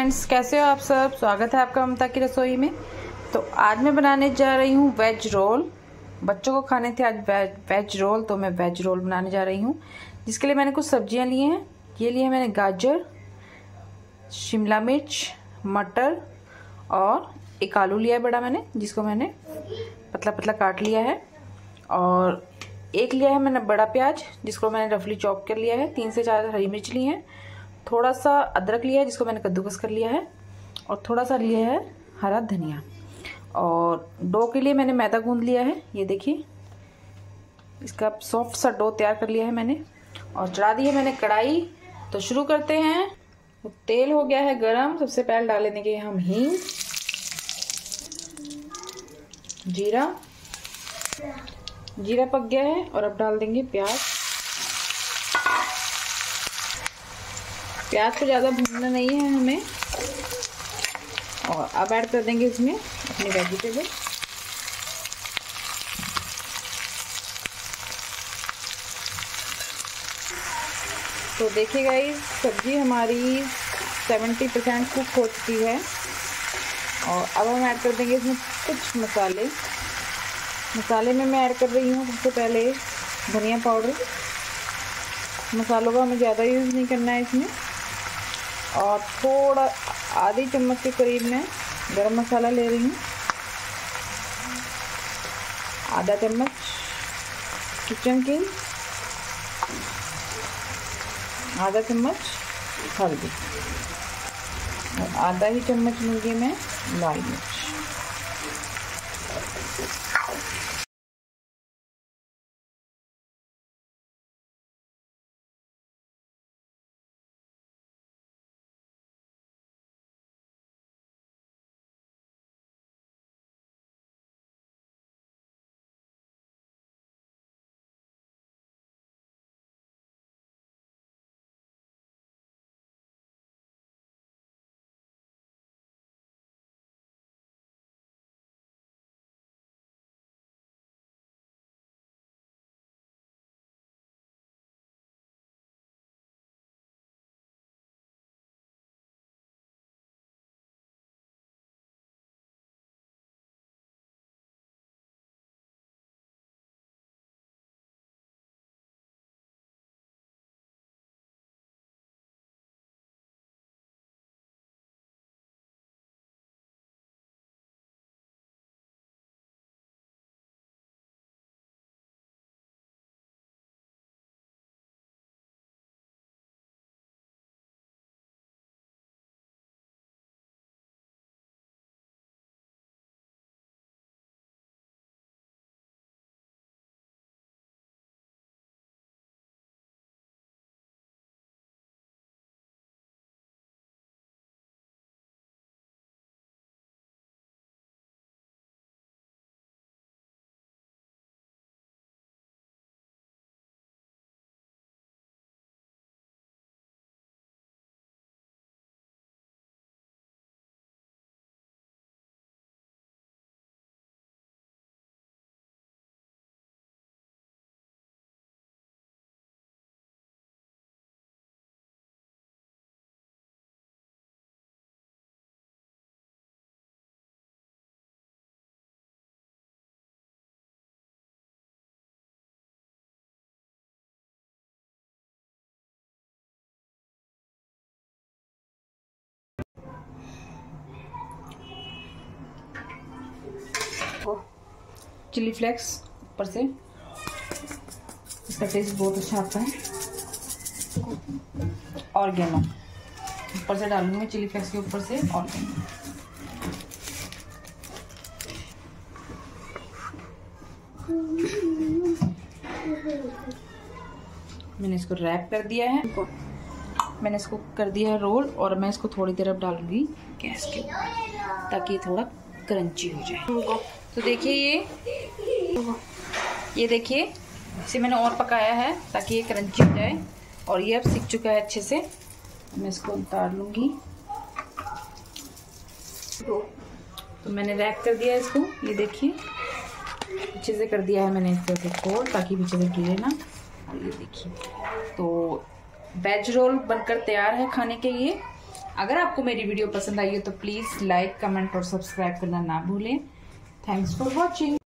Friends, कैसे हो आप सब। स्वागत है आपका ममता की रसोई में। तो आज मैं बनाने जा रही हूँ वेज रोल। बच्चों को खाने थे आज वेज रोल, तो मैं वेज रोल बनाने जा रही हूँ। जिसके लिए मैंने कुछ सब्जियाँ ली हैं। ये लिए मैंने गाजर, शिमला मिर्च, मटर और एक आलू लिया है बड़ा मैंने, जिसको मैंने पतला पतला काट लिया है। और एक लिया है मैंने बड़ा प्याज, जिसको मैंने रफली चॉप कर लिया है। 3 से 4 हरी मिर्च ली हैं। थोड़ा सा अदरक लिया है, जिसको मैंने कद्दूकस कर लिया है। और थोड़ा सा लिया है हरा धनिया। और डो के लिए मैंने मैदा गूंद लिया है। ये देखिए, इसका सॉफ्ट सा डो तैयार कर लिया है मैंने। और चढ़ा दी है मैंने कढ़ाई। तो शुरू करते हैं। तो तेल हो गया है गरम। सबसे पहले डाल लेंगे हम हींग, जीरा। जीरा पक गया है और अब डाल देंगे प्याज। प्याज को ज़्यादा भूनना नहीं है हमें। और अब ऐड कर देंगे इसमें अपने वेजिटेबल। तो देखिए गाइस, सब्जी हमारी 70% कुक हो चुकी है। और अब हम ऐड कर देंगे इसमें कुछ मसाले। मसाले में मैं ऐड कर रही हूँ सबसे पहले धनिया पाउडर। मसालों का हमें ज़्यादा यूज़ नहीं करना है इसमें। और थोड़ा आधी चम्मच के करीब मैं गरम मसाला ले रही हूँ। आधा चम्मच किचन किंग, आधा चम्मच हल्दी और आधा ही चम्मच लूँगी मैं लाल मिर्च। चिली फ्लेक्स ऊपर से, इसका टेस्ट बहुत अच्छा आता है। ऑर्गेनो ऊपर से डालूंगी, चिली फ्लेक्स के ऊपर से ऑर्गेनो। मैंने इसको रैप कर दिया है। मैंने इसको कर दिया है रोल। और मैं इसको थोड़ी देर अब डालूंगी गैस के ऊपर, ताकि थोड़ा क्रंची हो जाए। तो देखिए, ये देखिए, इसे मैंने और पकाया है ताकि ये क्रंची हो जाए। और ये अब सीख चुका है अच्छे से। मैं इसको उतार लूँगी। तो मैंने रैप कर दिया इसको। ये देखिए, अच्छे से कर दिया है मैंने इस तरह से फोल्ड, ताकि पीछे से गिरे ना। और ये देखिए, तो वेज रोल बनकर तैयार है खाने के लिए। अगर आपको मेरी वीडियो पसंद आई हो तो प्लीज़ लाइक, कमेंट और सब्सक्राइब करना ना भूलें। Thanks for watching.